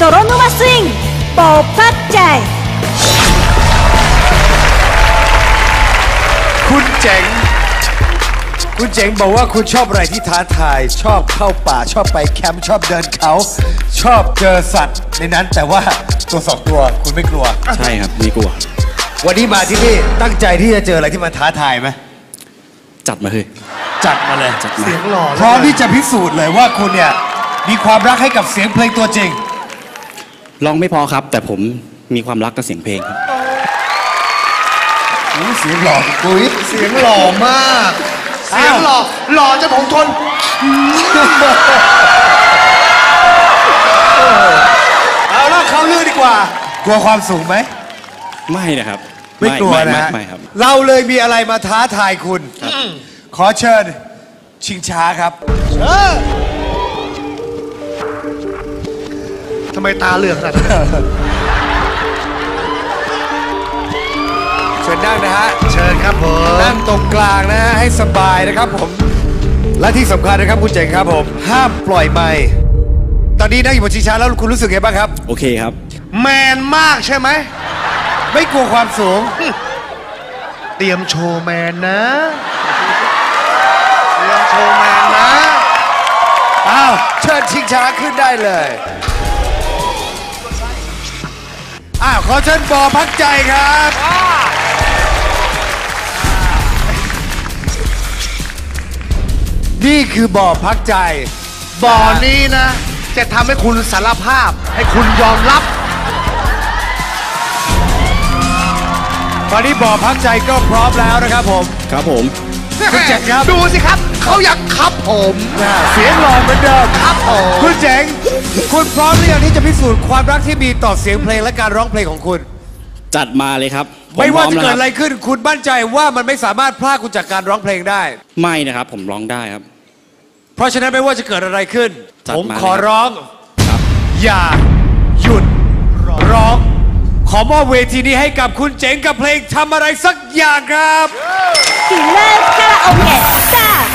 泥沼スイングโปพักใจคุณเจ๋งบอกว่าคุณชอบอะไรที่ท้าทายชอบเข้าป่าชอบไปแคมป์ชอบเดินเขาชอบเจอสัตว์ในนั้นแต่ว่าตัวสองตัวคุณไม่กลัวใช่ครับไม่กลัววันนี้มาที่นี่ตั้งใจที่จะเจออะไรที่มันท้าทายไหมจัดมาเลยจัดมาเลยเสียงหล่อพร้อมที่จะพิสูจน์เลยว่าคุณเนี่ยมีความรักให้กับเสียงเพลงตัวจริงร้องไม่พอครับแต่ผมมีความรักกับเสียงเพลงครับเสียงหล่อกุ้ยเสียงหล่อมากเสียงหล่อจนผมทนเอาล่ะเข้าเรื่องดีกว่ากลัวความสูงไหมไม่นะครับไม่กลัวนะไม่ครับเราเลยมีอะไรมาท้าทายคุณขอเชิญชิงช้าครับทำไมตาเหลือกขนาดนั้นเชิญนั่งนะฮะเชิญครับผมนั่งตรงกลางนะฮะให้สบายนะครับผมและที่สำคัญนะครับคุณเจ๋งครับผมห้ามปล่อยไมค์ตอนนี้นั่งอยู่บนชิงช้าแล้วคุณรู้สึกไงบ้างครับโอเคครับแมนมากใช่ไหมไม่กลัวความสูงเตรียมโชว์แมนนะเตรียมโชว์แมนนะอ้าวเชิญชิงช้าขึ้นได้เลยขอเชิญบ่อพักใจครับนี่คือบ่อพักใจบ่อนี้นะจะทำให้คุณสารภาพให้คุณยอมรับตอนนี้บ่อพักใจก็พร้อมแล้วนะครับผมครับผมคุณเจ๋งครับดูสิครับเขาอยากขับผมเสียงหล่อเหมือนเดิมครับผมคุณเจ๋งคุณพร้อมหรือยังที่จะพิสูจน์ความรักที่มีต่อเสียงเพลงและการร้องเพลงของคุณจัดมาเลยครับไม่ว่าจะเกิดอะไรขึ้นคุณมั่นใจว่ามันไม่สามารถพรากคุณจากการร้องเพลงได้ไม่นะครับผมร้องได้ครับเพราะฉะนั้นไม่ว่าจะเกิดอะไรขึ้นผมขอร้องอย่าหยุดร้องขอมอบเวทีนี้ให้กับคุณเจ๋งกับเพลงทำอะไรสักอย่างครับฟิลเลอร์คาราโอเกะสตาร์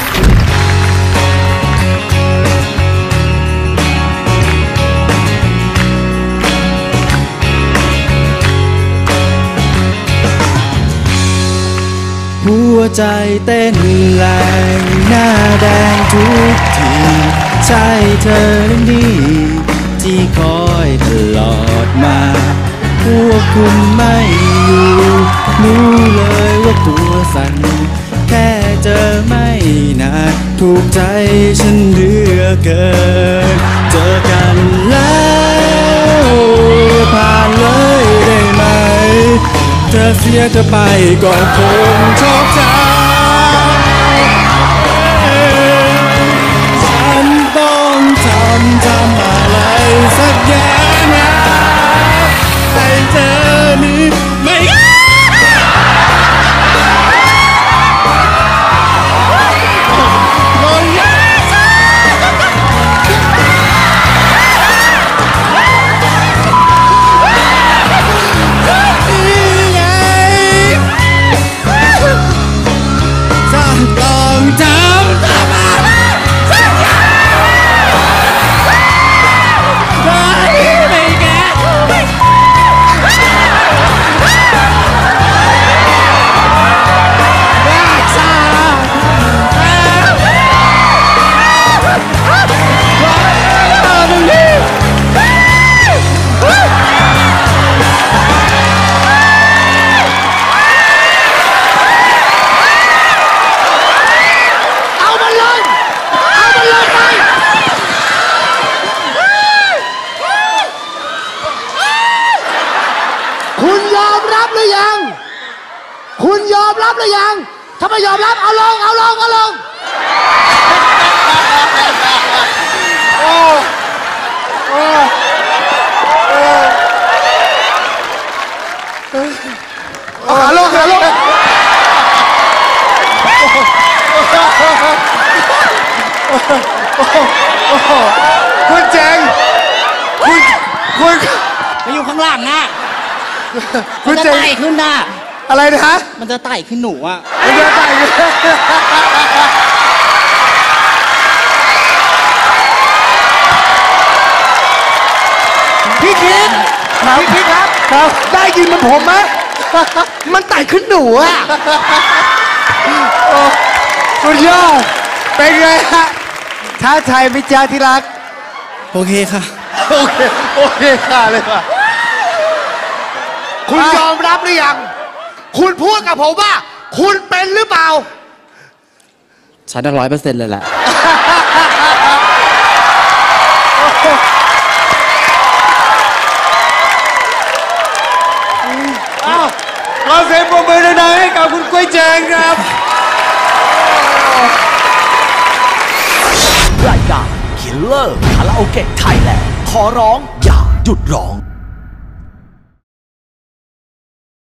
หัวใจเต้นแรงหน้าแดงทุกทีใช่เธอนี่ที่คอยตลอดมาพวกคุณไม่อยู่รู้เลยว่าตัวสั่นแค่เจอไม่นานถูกใจฉันเหลือเกินเจอกันแล้วผ่านเลยได้ไหมเธอเสียเธอไปก็คงชอบใจฉันต้องทำอะไรสักอย่างนะให้เธอนี้ไม่คุณยอมรับหรือยังถ้าไม่ยอมรับเอาลงขาลงคุณเจ๋งคุณไปอยู่ข้างล่างนะคุณเจ๋งไต่ขึ้นนะอะไรนะฮะมันจะไต่ขึ้นหนูอ่ะมันจะไต่ขึ้นได้ยินมันผมไหม มันไต่ขึ้นหนูอะสุดยอดเป็นไงฮะท้าทายมิจ้าที่รักโอเคค่ะโอเคค่ะเลยว่ะคุณยอมรับหรือยัง คุณพูดกับผมว่า คุณเป็นหรือเปล่าฉัน100%เลยแหละอ้าวขอเสียงปรบมือดังๆให้กับคุณกล้วยแจงครับรายการ Killer คาราโอเกะไทยแลนด์ขอร้องอย่าหยุดร้อง